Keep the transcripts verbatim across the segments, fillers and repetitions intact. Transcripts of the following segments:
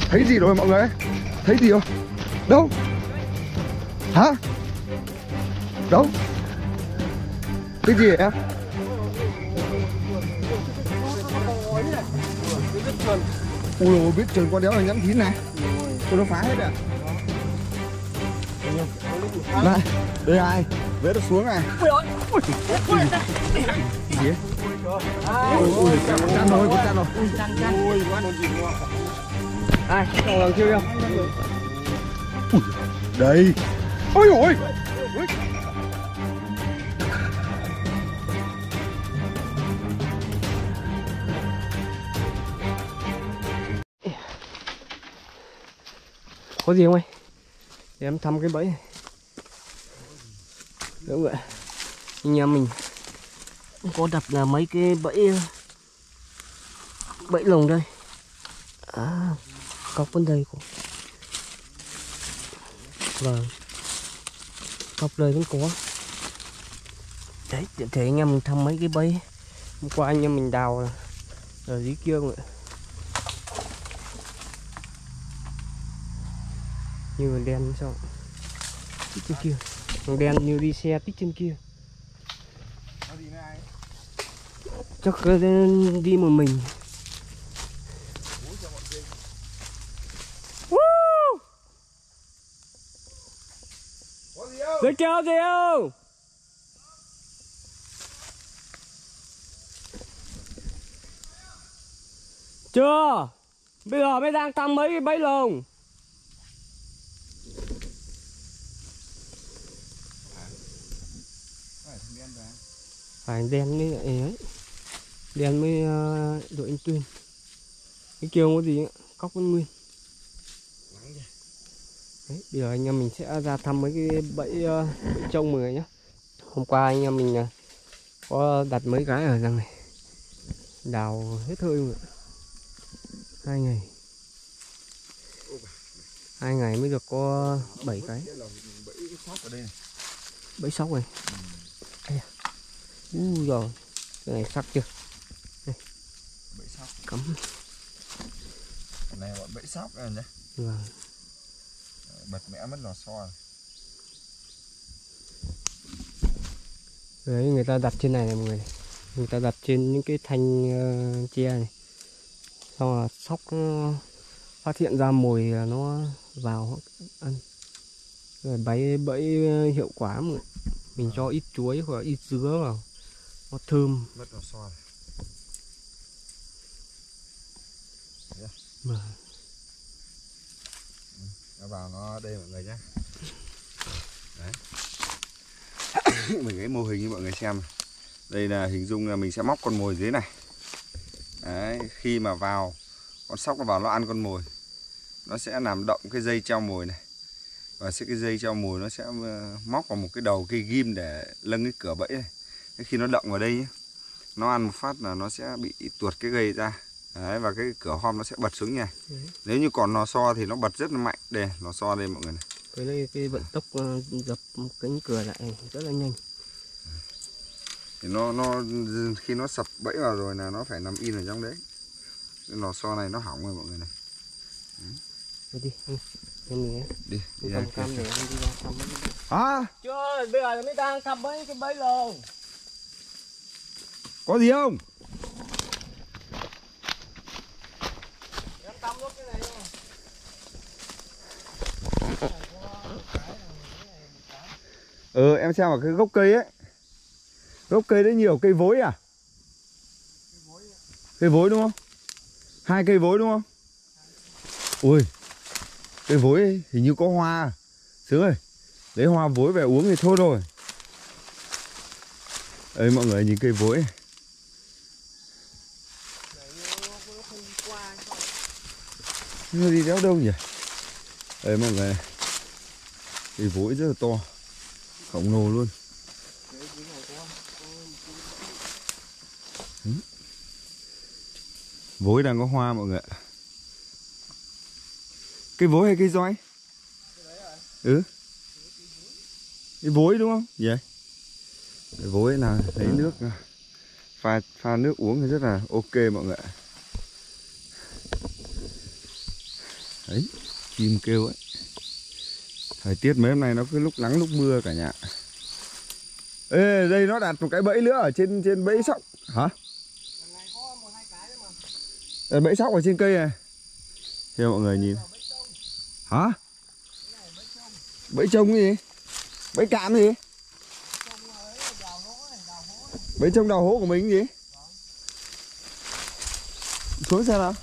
Thấy gì rồi mọi người? Thấy gì không? Đâu? Hả? Đâu? Cái gì em? Ui dồi, biết trườn con đéo này nhắn thín này. Tôi nó phá hết à? Này, đây ai? Vế nó xuống này. Ui ôi, ui, ui, cái gì? Ui, ui, chăn rồi, con chăn rồi. Chăn, chăn. Ui, con gì nữa? Ai, còn lần chưa không? Ui, đây. Ôi ôi. Có gì không anh? Để em thăm cái bẫy này. Đúng vậy. Nhà mình có đặt là mấy cái bẫy bẫy lồng đây. À, cọc bên đây cũng. Vâng. Cọc đây cũng có. Đấy, để anh em mình thăm mấy cái bẫy. Hôm qua anh em mình đào là ở dưới kia không ạ? Như còn đen sao? Tích trên kia. Còn đen như đi xe tích trên kia. Chắc đi một mình. Giới kéo gì không? Chưa. Bây giờ mới đang thăm mấy cái bẫy lồng. Phải đen mới lại ấy. Đen mới uh, đội anh Tuyên. Cái kia không có gì nữa. Cóc vẫn nguyên. Đấy, bây giờ anh em mình sẽ ra thăm mấy cái bẫy, uh, bẫy trông mọi người nhé. Hôm qua anh em mình uh, có đặt mấy cái ở răng này. Đào hết hơi mọi người. Hai ngày. Hai ngày mới được có bảy cái. Bẫy sóc này. Đây. Úi rồi, cái này sắc chưa? Đây. Bẫy sóc. Cắm. Cái này bọn bẫy sóc này nhé. Vâng. Bật mẹ mất lò xo. Đấy, người ta đặt trên này này mọi người. Người ta đặt trên những cái thanh uh, tre này. Xong là sóc uh, phát hiện ra mồi là nó vào ăn. Rồi bẫy bẫy hiệu quả mọi người. Mình cho ít chuối hoặc ít dứa vào. Nó thơm. Mất lò xo này. Yeah. Mà. Ừ, nó vào nó đây mọi người nhé. Đấy. Mình cái mô hình như mọi người xem. Đây là hình dung là mình sẽ móc con mồi dưới này. Đấy, khi mà vào con sóc nó vào nó ăn con mồi, nó sẽ làm động cái dây treo mồi này. Và sẽ cái dây treo mồi nó sẽ móc vào một cái đầu cây ghim để lâng cái cửa bẫy này. Khi nó động vào đây nhé, nó ăn một phát là nó sẽ bị tuột cái gây ra. Đấy, và cái cửa hom nó sẽ bật xuống nha. Đấy. Nếu như còn lò xo thì nó bật rất là mạnh. Đây, lò xo đây mọi người này. Cái đây cái vận tốc uh, dập cánh cửa lại rất là nhanh. Thì nó nó khi nó sập bẫy vào rồi là nó phải nằm in ở trong đấy. Cái lò xo này nó hỏng rồi mọi người này. Đi đi, anh, em mình ấy. Đi, đi cầm cam để anh đi ra thăm. À? Chưa, bây giờ mới đang thăm mấy cái bẫy lồng. Có gì không? Em thăm nốt cái này thôi. Ừ, em xem vào cái gốc cây ấy. Gốc cây đấy nhiều cây vối à? Cây vối đúng không? Hai cây vối đúng không? Ui, cây vối ấy, hình như có hoa à? Sướng ơi, lấy hoa vối về uống thì thôi rồi. Đây mọi người nhìn cây vối này. Nó đi đéo đâu nhỉ? Đây mọi người, cây vối rất là to, khổng lồ luôn. Vối đang có hoa mọi người ạ. Cây vối hay cây roi? Ừ. Cây vối đúng không? Vậy. Yeah. Cây vối là lấy nước pha pha nước uống thì rất là ok mọi người ạ. Đấy, chim kêu ấy. Thời tiết mấy hôm nay nó cứ lúc nắng lúc mưa cả nhà. Ê, đây nó đặt một cái bẫy nữa ở trên trên bẫy sóc. Hả? Đây, bẫy sóc ở trên cây này. Theo mọi người nhìn. Hả? Bẫy trông gì? Bẫy cạm gì? Bẫy trông đào hố của mình gì? Xuống xem nào.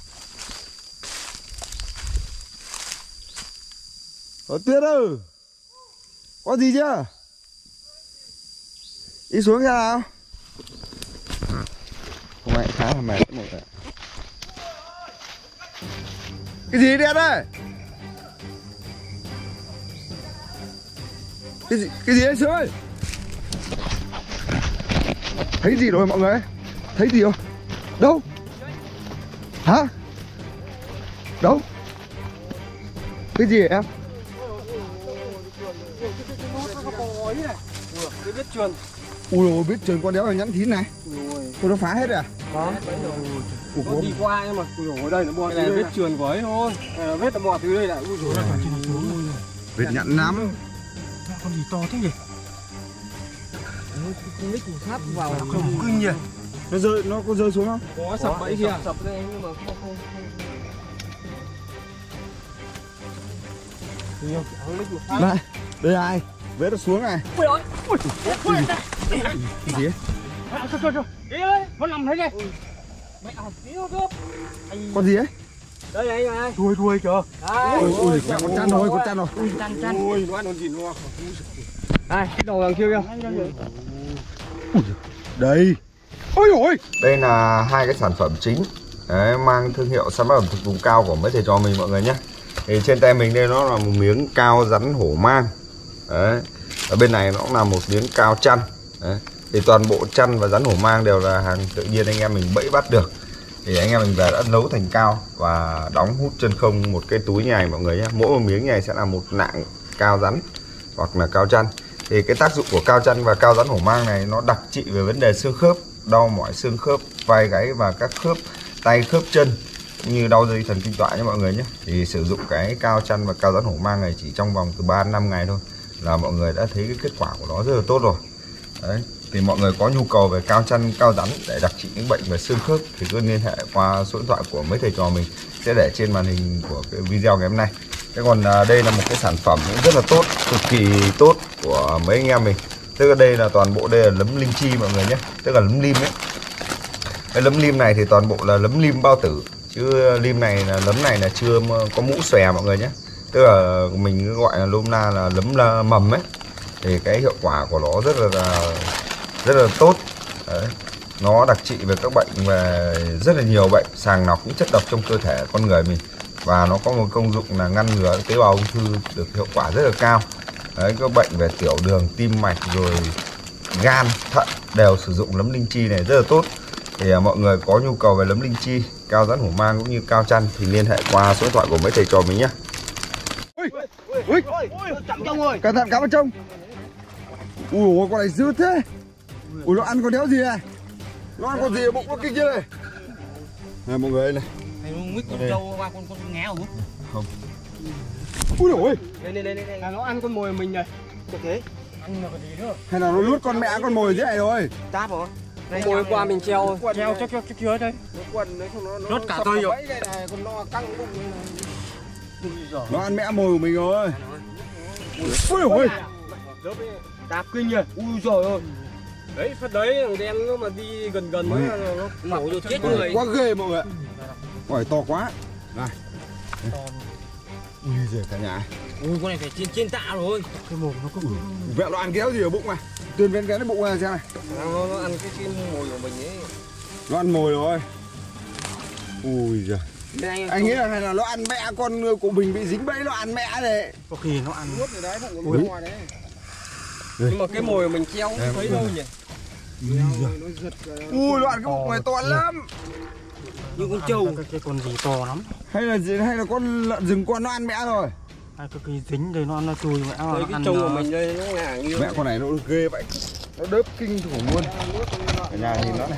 Có Tuyết ơi, có gì chưa? Đi xuống xem nào. Hôm nay khá là mệt một đấy. Cái gì đen đây? Cái gì, cái gì đấy xuống ơi? Thấy gì rồi mọi người? Thấy gì không? Đâu? Hả? Đâu? Cái gì vậy em? Cái biết truyền. Ui dồi, biết truyền con đéo là nhắn thín này. Tôi nó phá hết rồi à? Có. Ủa, đi qua nhưng mà ui dồi, ở đây nó bò. Cái này vết truyền của ấy thôi. Này là vết nó bò từ đây lại. Ui dồi, vết nhẵn lắm. con gì to thế nhỉ? Con nick sắp vào không kinh nhỉ? Nó rơi, nó có rơi xuống không? Có sập bẫy kia. Sập đây nhưng mà không không không. Đây, đây ai? Vết nó xuống này. Ui ơi. Ui. Ui. Cái gì ấy? Sao sao sao? Đi ơi, con nằm thế này. Mẹ à, tí nó cướp. Con gì ấy? Đây này này. Đuôi đuôi kìa. Ui ui, mẹ con chăn rồi, con chăn rồi. Ui chăn chăn. Ui nó ăn con gì nó. Đây, cái đầu đằng kia kìa. Đây. Ôi ôi. Đây là hai cái sản phẩm chính. Đấy, mang thương hiệu sản phẩm thực vùng cao của mấy thầy trò mình mọi người nhé. Thì trên tay mình đây nó là một miếng cao rắn hổ mang. Đấy. Ở bên này nó cũng là một miếng cao chăn. Đấy. Thì toàn bộ chăn và rắn hổ mang đều là hàng tự nhiên anh em mình bẫy bắt được. Thì anh em mình về đã nấu thành cao và đóng hút chân không một cái túi như này mọi người nhé. Mỗi một miếng này sẽ là một nạng cao rắn hoặc là cao chăn. Thì cái tác dụng của cao chăn và cao rắn hổ mang này nó đặc trị về vấn đề xương khớp, đau mỏi xương khớp, vai gáy và các khớp tay khớp chân như đau dây thần kinh tọa nhé mọi người nhé. Thì sử dụng cái cao chăn và cao rắn hổ mang này chỉ trong vòng từ ba đến năm ngày thôi là mọi người đã thấy cái kết quả của nó rất là tốt rồi. Đấy. Thì mọi người có nhu cầu về cao chăn, cao rắn để đặc trị những bệnh về xương khớp thì cứ liên hệ qua số điện thoại của mấy thầy trò mình sẽ để trên màn hình của cái video ngày hôm nay. Thế còn à, đây là một cái sản phẩm cũng rất là tốt, cực kỳ tốt của mấy anh em mình. Tức là đây là toàn bộ đây là nấm linh chi mọi người nhé, tức là nấm lim ấy. Cái nấm lim này thì toàn bộ là nấm lim bao tử, chứ lim này là nấm này là chưa có mũ xòe mọi người nhé. Tức là mình gọi là nôm na là nấm là mầm ấy. Thì cái hiệu quả của nó rất là rất là tốt. Đấy. Nó đặc trị về các bệnh về rất là nhiều bệnh, sàng lọc những chất độc trong cơ thể con người mình. Và nó có một công dụng là ngăn ngừa tế bào ung thư được hiệu quả rất là cao. Đấy, các bệnh về tiểu đường, tim mạch rồi gan, thận đều sử dụng nấm linh chi này rất là tốt. Thì à, mọi người có nhu cầu về nấm linh chi, cao rắn hổ mang cũng như cao chăn thì liên hệ qua số điện thoại của mấy thầy trò mình nhé. Ui, ui, ui, cẩn thận cá vào trong. Ui, con này dữ thế. Ui, nó ăn con đéo gì này? Nó ăn con gì ở bụng nó kinh chưa này? Này mọi người đây này. Này nó mít con trâu qua con con ngé không? Không. Ui ôi. Đây đây đây đây là nó ăn con mồi mình này. Được thế. Ăn là cái gì nữa? Hay là nó nuốt con mẹ con mồi dưới này rồi? Táp rồi. Con mồi qua mình treo, Treo cho cho cho kia đây. nó quần đấy không nó nó Rốt cả tôi rồi. Đây này còn nó căng bụng này. Nó ăn mẹ mồi của mình rồi. Ui ôi. Đạp kinh nhỉ. Ui giời ơi. Đấy phát đấy thằng đen nó mà đi gần gần Ui. nó nó Nổ rồi chết người. Quá ghê mọi người ạ. Ôi to quá. Này. Ui giời cả nhà. Ui con này phải trên trên tạ rồi. cái mồm nó cứ Mẹ nó ăn kéo gì ở bụng này? Tuyên viên cái bụng này xem này. nó, nó ăn cái cái mồi của mình ấy. Nó ăn mồi rồi. Ui giời. Anh, Anh nghĩ là hay là nó ăn mẹ con của mình bị dính bẫy nó ăn mẹ đấy. có khi nó ăn nuốt rồi đấy, bụng của ngoài đấy. Nhưng mà cái mồi mà mình treo không thấy đâu nhỉ? Ui nó ăn cái bụng này to lắm. Như con trâu. Cái, cái con gì to lắm. Hay là gì hay là con lợn rừng con nó ăn mẹ rồi. Hay cái cái dính đây nó nó chui mẹ nó Cái trâu của mình đây nó ngả như Mẹ con này nó ghê vậy. Nó đớp kinh khủng luôn. Cả nhà nhìn nó này.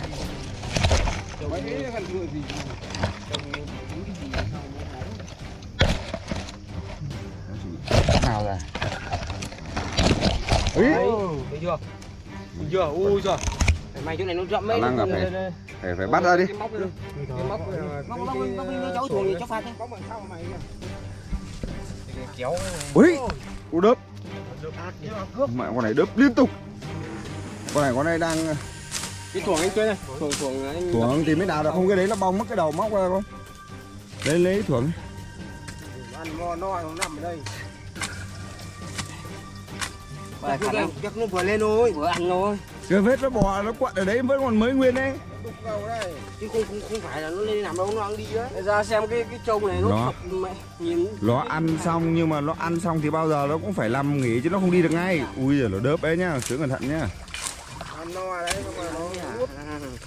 Ý. Thấy chưa? Thấy chưa? Ui giời. Mày chỗ này nó rậm ấy. Khả năng là phải phải phải bắt ra đi. Cái móc cái móc móc móc móc cháu chuồng thì cháu phạt đấy. Móc bằng sao mà mày kéo. Ui, cú đớp. Mẹ con này đớp liên tục. Con này con này đang Cái chuồng anh chơi này, chuồng chuồng anh. thuồng thì mới đào được, không cái đấy nó bong mất cái đầu móc ra con. Lấy lấy thuồng. Ăn no no nó nằm ở đây. Phải khả năng chắc nó vừa lên thôi, vừa ăn thôi. Cái vết nó bò nó quặn ở đấy vẫn còn mới nguyên đấy. Đục vào đây. Chứ không không không phải là nó lên nằm đâu, nó ăn đi đấy. Để ra xem cái cái trâu này nó Đó. học mẹ nhìn. Nó ăn xong nhưng mà nó ăn xong thì bao giờ nó cũng phải nằm nghỉ chứ nó không đi được ngay. Ui giời, nó đớp đấy nhá, sướng cẩn thận nhá. Ăn no đấy, không phải nó nuốt.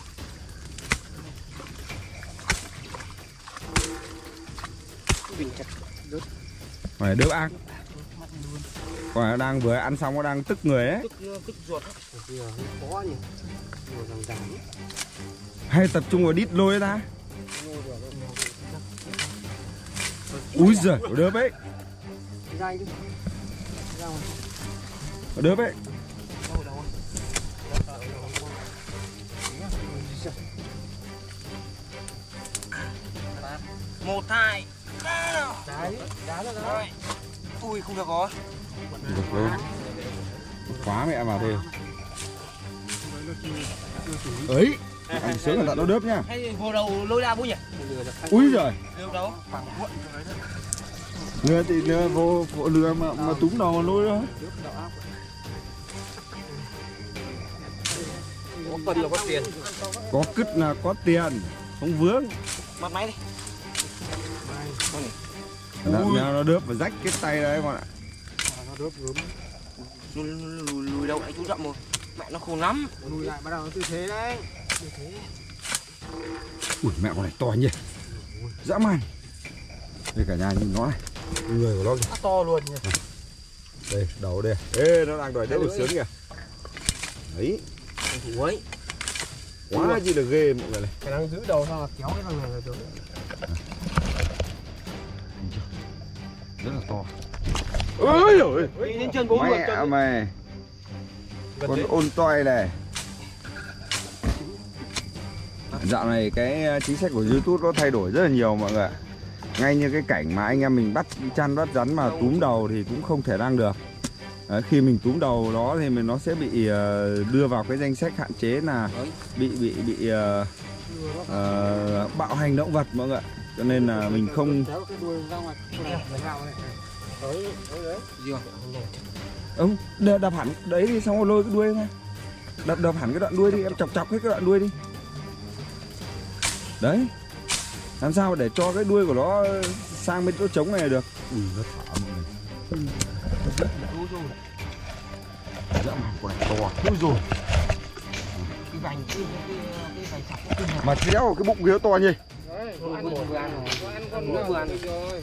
Bình chặt đớp. Phải đớp ác. Còn nó đang vừa ăn xong nó đang tức người ấy. Tức tức ruột. Có nhỉ. Nhiều ràng ràng. Hay tập trung vào đít lôi ra. Úi giời, nó đớp ấy. Ra anh chứ. Ra rồi. Nó đớp ấy. Đâu đâu. Một hai. Đấy, đá ra rồi. Ui không được rồi. Được luôn. Khóa mẹ vào thêm. Ấy, ăn sướng cẩn thận nó đớp nhá. Hay vô đầu lôi ra bố nhỉ? Úi giời. Lừa đâu? Khoảng muộn rồi đấy. Lừa thì lừa vô, vô lừa mà mà túm đầu lôi thôi. Có cần là có tiền. Có cứt là có tiền, không vướng. Bắt máy đi. Nó, nó đớp và rách cái tay đấy con ạ. Nó đớp gớm. Lùi, lùi, lùi đâu lại chú rậm rồi. Mẹ nó khôn lắm. Lùi lại bắt đầu nó tư thế đấy. Tư thế. Ui mẹ con này to nhỉ. Dã man. Đây cả nhà nhìn nó này. Người của nó kìa. To luôn nhỉ. Đây, đầu đây. Ê, nó đang đòi đớp được sướng kìa. Đấy. Thủ ấy. Quá chi là ghê mọi người này. Khả năng giữ đầu sao là kéo cái thằng này là được. Rất là to. Ôi ôi. Lên chân bố Mẹ mày. Con ôn toi này. Dạo này cái chính sách của YouTube nó thay đổi rất là nhiều mọi người ạ. Ngay như cái cảnh mà anh em mình bắt chăn bắt rắn mà túm đầu thì cũng không thể đăng được. Đấy, khi mình túm đầu đó thì mình nó sẽ bị uh, đưa vào cái danh sách hạn chế là bị bị bị uh, uh, bạo hành động vật mọi người ạ. Cho nên là mình không. Ông ừ, đập hẳn đấy đi xong rồi lôi cái đuôi ra. Đập đập hẳn cái đoạn đuôi đi, em chọc chọc hết cái đoạn đuôi đi. Đấy. Làm sao để cho cái đuôi của nó sang bên chỗ trống này được. Ui nó thả mọi người. Dã man con này to. Ui rồi. Cái vành cái cái vành sọc. Mà kéo cái bụng kia to nhỉ. Đấy, vừa ăn vừa ăn. Ăn con vừa ăn rồi.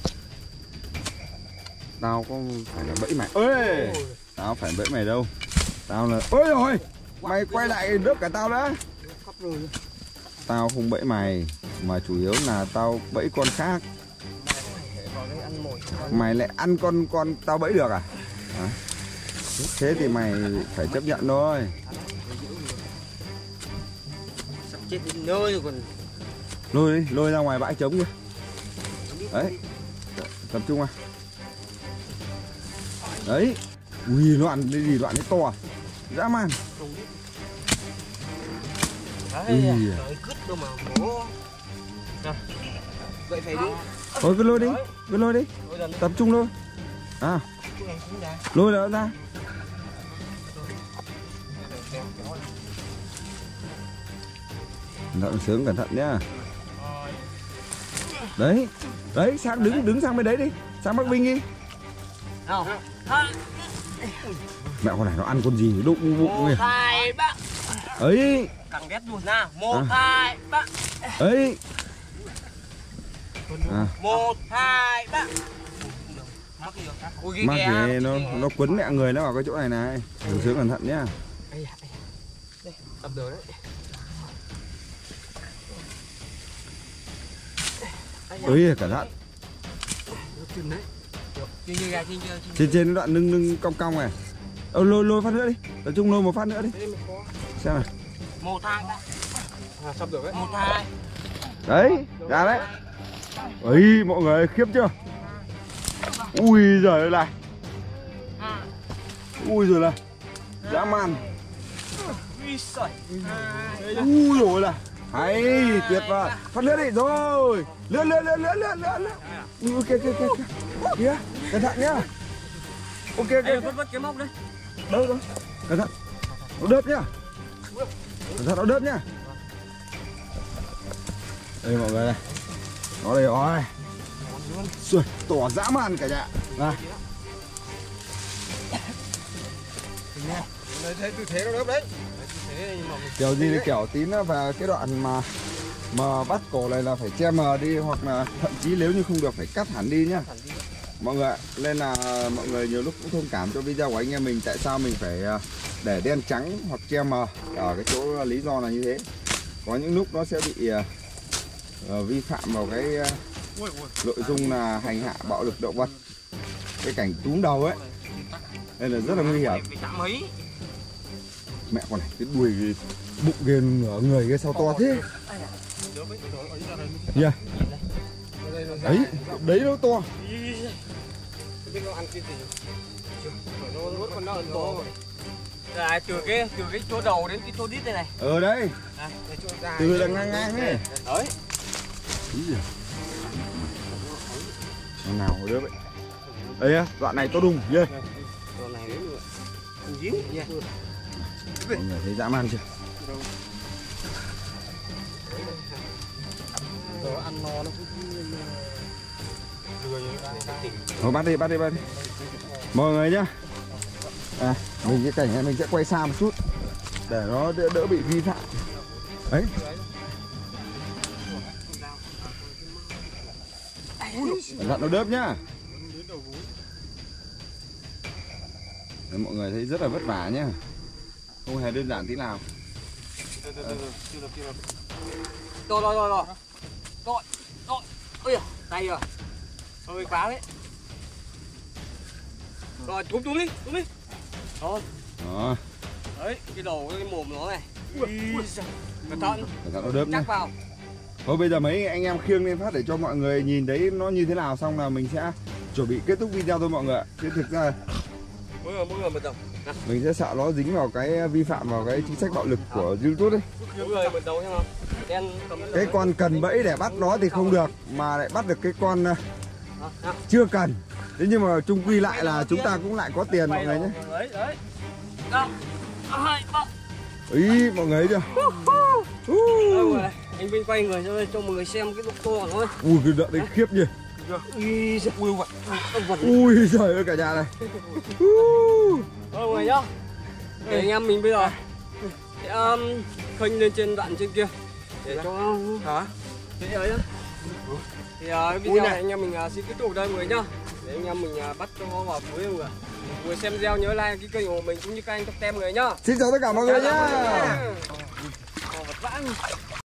Tao có phải là bẫy mày. Ê, tao phải bẫy mày đâu. Tao là ôi rồi. Mày quay lại đớp cả tao đã. Tao không bẫy mày, mà chủ yếu là tao bẫy con khác. Mày lại ăn con con tao bẫy được à? Hả? Thế thì mày phải chấp nhận thôi. Sắp chết đến nơi rồi còn. Lôi đi, lôi ra ngoài bãi trống kìa. Đấy. Tập trung à. Đấy. Ui, nó ăn cái gì loạn cái to. Dã man. Đấy, trời cứt đâu mà bố. Vậy phải đi. Thôi cứ lôi đi, cứ lôi đi. Tập trung thôi. À. Lôi nó ra. Lợn sướng cẩn thận nhá. Đấy. Đấy, sang đứng đứng sang bên đấy đi. Sang Bắc Vinh đi. Nào. Mẹ con này nó ăn con gì đụng bụng kìa. Hai ba. Ấy. Càng ghét luôn nha. Một hai ba. Ấy. À. Một hai ba. Mắc gì nó nó quấn mẹ người nó vào cái chỗ này này. Đừng sướng cẩn thận nhá. Đây, tập được đấy. Ui, cẩn thận. Trên trên Trên trên đoạn lưng lưng cong cong này. Ờ, lôi lôi phát nữa đi, tập trung lôi một phát nữa đi. Xem nào. Một hai đã. À, sắp được đấy. Một hai. Đấy, ra đấy. Ấy, mọi người khiếp chưa? Ui giời ơi này. Ui giời này. Dã man. Ui giời. Ui rồi là hay tuyệt vời. Phát lướt đi rồi. Lướt lướt lướt lướt lướt lướt. Ui ok ok ok. Kìa, cẩn thận nhá. Ok ok. Vứt vứt cái móc đấy. Đâu đâu. Cẩn thận. Nó đớp nhá. Cẩn thận nó đớp nhá. Đây mọi người này. Nó đây rồi. Rồi, tỏ dã man cả nhà. Này. Thấy tư thế nó đớp đấy. Kiểu gì thì kiểu tí nữa vào cái đoạn mà mà bắt cổ này là phải che mờ đi, hoặc là thậm chí nếu như không được phải cắt hẳn đi nhá mọi người ạ. Nên là mọi người nhiều lúc cũng thông cảm cho video của anh em mình, tại sao mình phải để đen trắng hoặc che mờ ở cái chỗ lý do là như thế. Có những lúc nó sẽ bị uh, vi phạm vào cái uh, nội dung là hành hạ bạo lực động vật, cái cảnh túm đầu ấy, nên là rất là nguy hiểm. Mẹ con này, cái đuôi cái bụng ghê ở người cái sao to thế. Yeah. Đấy, đấy nó to. Là từ cái từ cái chỗ đầu đến cái chỗ đít đây này. Ờ đấy. À, từ là ngang ngang ấy. Đấy. Con nào đứa vậy? Đây á, đoạn này to đùng ghê. Đoạn này đấy nữa. Díu nha. Mọi người thấy dã man chưa? Đồ ăn no nó cũng Thôi bắt đi, bắt đi, bắt đi. Mọi người nhá. À, mình cái cảnh này mình sẽ quay xa một chút để nó đỡ, đỡ bị vi phạm. Đấy. Cẩn thận nó đớp nhá. Đấy, mọi người thấy rất là vất vả nhá. Không hề đơn giản tí nào. Rồi rồi rồi rồi. Rồi. Rồi. Ôi giời, tay rồi. Hơi quá đấy. Rồi túm túm đi, túm đi. Rồi. Đó. Đấy, cái đầu cái mồm nó này. Cẩn thận. Cẩn thận nó đớp nhá. Chắc vào. Thôi bây giờ mấy anh em khiêng lên phát để cho mọi người nhìn thấy nó như thế nào, xong là mình sẽ chuẩn bị kết thúc video thôi mọi người ạ. Chứ thực ra Mỗi người mỗi người một đầu. mình sẽ sợ nó dính vào cái vi phạm vào cái chính sách bạo lực của YouTube đấy. Mỗi người một đầu xem nào. Đen cầm Cái con cần bẫy để bắt nó thì không được, mà lại bắt được cái con chưa cần. Thế nhưng mà chung quy lại là chúng ta cũng lại có tiền mọi người nhé. Đấy đấy. Đó. Hai ba. Ý mọi người thấy chưa? Uh. Anh Vinh quay người cho cho mọi người xem cái độ to của nó. Ui cái đợt đấy khiếp nhỉ. Ui giời ui vật. Ui giời ơi cả nhà này. Thôi mọi người nhá. Để anh em mình bây giờ sẽ um, khênh lên trên đoạn trên kia để cho hả? Thế ấy nhá. Thì uh, video này anh em mình uh, xin kết thúc đây mọi người nhá. Để anh em mình uh, bắt cho vào cuối mọi người. Mọi người xem video nhớ like cái kênh của mình cũng như kênh Top Tem người nhá. Xin chào tất cả mọi người nhá. Vật vãng.